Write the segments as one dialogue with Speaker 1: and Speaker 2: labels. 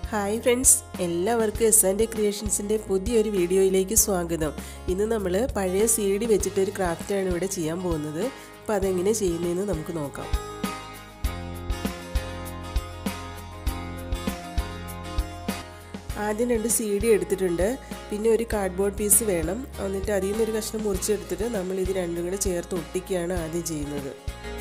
Speaker 1: Hi friends, എല്ലാവർക്കും എസ്&എ ക്രിയേഷൻസിൻ്റെ പുതിയൊരു വീഡിയോയിലേക്ക് സ്വാഗതം. ഇന്ന് നമ്മൾ പഴയ CD വെച്ചിട്ടൊരു ക്രാഫ്റ്റാണ് ഇവിടെ ചെയ്യാൻ പോകുന്നത്. അപ്പോൾ അതെങ്ങനെ ചെയ്യുന്നതെന്ന് നമുക്ക് നോക്കാം. ആദ്യം 2 CD എടുത്തിട്ടുണ്ട്. പിന്നെ ഒരു കാർഡ്ബോർഡ് പീസ് വേണം. എന്നിട്ട് അതിൽ നിന്നൊരു കഷ്ണം മുറിച്ചെടുത്തിട്ട് നമ്മൾ ഇത് രണ്ടും കൂടെ ചേർത്ത് ഒട്ടിക്കുകയാണ് ആദ്യം ചെയ്യുന്നത്.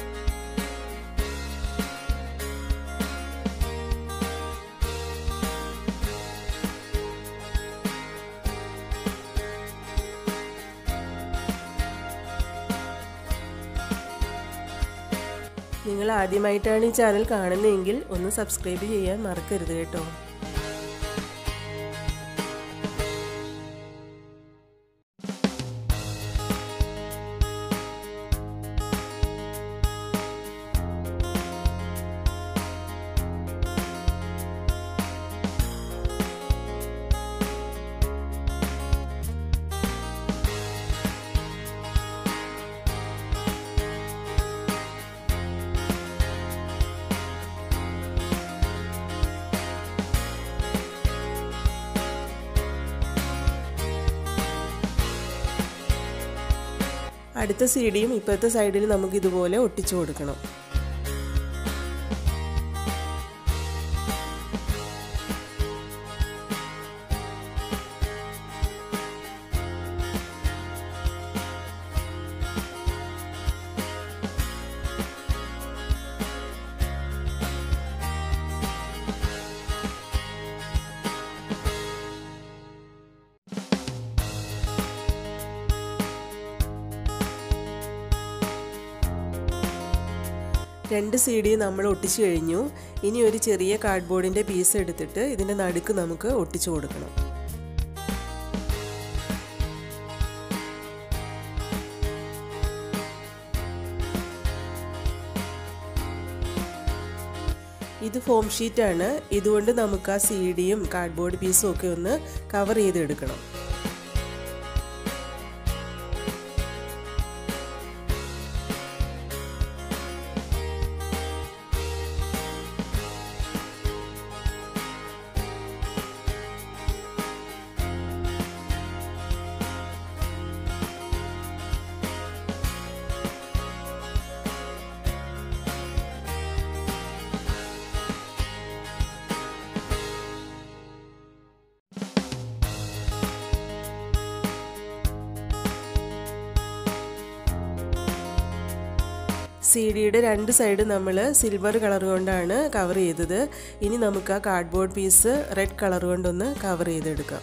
Speaker 1: നിങ്ങൾ ആദ്യമായിട്ടാണ് ഈ ചാനൽ കാണുന്നതെങ്കിൽ ഒന്ന് സബ്സ്ക്രൈബ് ചെയ്യാൻ മറക്കരുത് കേട്ടോ. അടുത്ത CDയും ഇപ്പോഴത്തെ സൈഡിൽ നമുക്ക് ഇതുപോലെ ഒട്ടിച്ചു കൊടുക്കണം. രണ്ട് CD നമ്മൾ ഒട്ടിച്ചു കഴിഞ്ഞു. ഇനി ഒരു ചെറിയ കാർഡ്ബോർഡിൻ്റെ പീസ് എടുത്തിട്ട് ഇതിൻ്റെ നടുക്ക് നമുക്ക് ഒട്ടിച്ചു കൊടുക്കണം. ഇത് ഫോം ഷീറ്റാണ്. ഇതുകൊണ്ട് നമുക്ക് ആ CDയും കാർഡ്ബോർഡ് പീസും ഒക്കെ ഒന്ന് കവർ ചെയ്തെടുക്കണം. CDയുടെ രണ്ട് സൈഡ് നമ്മൾ സിൽവർ കളർ കൊണ്ടാണ് കവർ ചെയ്തത്. ഇനി നമുക്ക് ആ കാർഡ്ബോർഡ് പീസ് റെഡ് കളർ കൊണ്ടൊന്ന് കവർ ചെയ്തെടുക്കാം.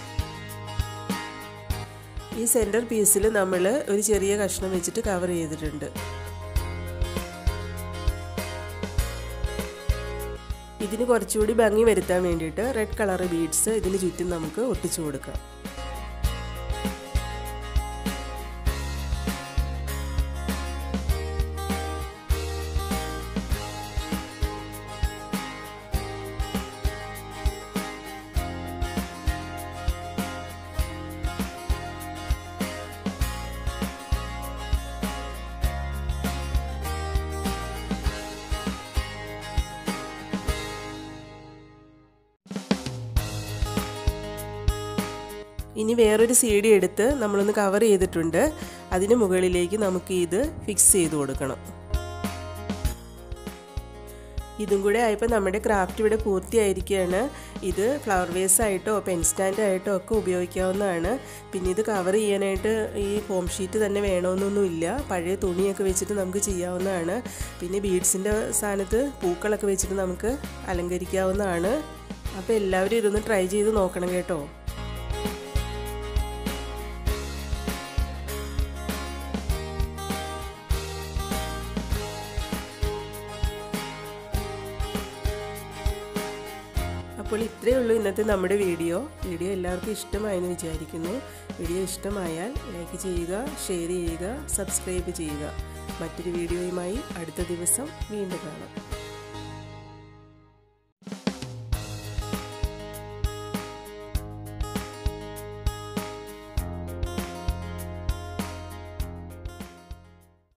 Speaker 1: ഈ സെൻറ്റർ പീസിൽ നമ്മൾ ഒരു ചെറിയ കഷ്ണം വെച്ചിട്ട് കവർ ചെയ്തിട്ടുണ്ട്. ഇതിന് കുറച്ചുകൂടി ഭംഗി വരുത്താൻ വേണ്ടിയിട്ട് റെഡ് കളർ ബീഡ്സ് ഇതിന് ചുറ്റും നമുക്ക് ഒട്ടിച്ചു കൊടുക്കാം. ഇനി വേറൊരു CD എടുത്ത് നമ്മളൊന്ന് കവർ ചെയ്തിട്ടുണ്ട്. അതിന് മുകളിലേക്ക് നമുക്ക് ഇത് ഫിക്സ് ചെയ്ത് കൊടുക്കണം. ഇതും കൂടെ ആയപ്പോൾ നമ്മുടെ ക്രാഫ്റ്റ് ഇവിടെ പൂർത്തിയായിരിക്കുകയാണ്. ഇത് ഫ്ലവർ വേസ് ആയിട്ടോ പെൻ സ്റ്റാൻഡ് ആയിട്ടോ ഒക്കെ ഉപയോഗിക്കാവുന്നതാണ്. പിന്നെ ഇത് കവർ ചെയ്യാനായിട്ട് ഈ ഫോം ഷീറ്റ് തന്നെ വേണമെന്നൊന്നുമില്ല. പഴയ തുണിയൊക്കെ വെച്ചിട്ട് നമുക്ക് ചെയ്യാവുന്നതാണ്. പിന്നെ ബീഡ്സിൻ്റെ സ്ഥാനത്ത് പൂക്കളൊക്കെ വെച്ചിട്ട് നമുക്ക് അലങ്കരിക്കാവുന്നതാണ്. അപ്പോൾ എല്ലാവരും ഇതൊന്ന് ട്രൈ ചെയ്ത് നോക്കണം കേട്ടോ. അപ്പോൾ ഇത്രയേ ഉള്ളൂ ഇന്നത്തെ നമ്മുടെ വീഡിയോ എല്ലാവർക്കും ഇഷ്ടമായെന്ന് വിചാരിക്കുന്നു. വീഡിയോ ഇഷ്ടമായാൽ ലൈക്ക് ചെയ്യുക, ഷെയർ ചെയ്യുക, സബ്സ്ക്രൈബ് ചെയ്യുക. മറ്റൊരു വീഡിയോയുമായി അടുത്ത ദിവസം വീണ്ടും കാണാം.